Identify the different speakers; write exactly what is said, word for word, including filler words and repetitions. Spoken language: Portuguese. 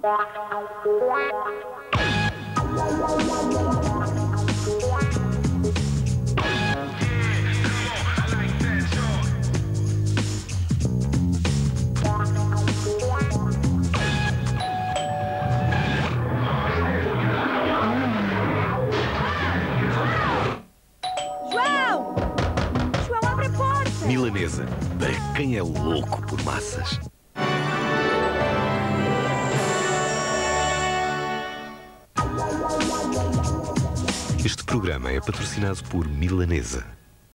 Speaker 1: Milanesa, para quem é louco por massas. Este programa é patrocinado por Milanesa.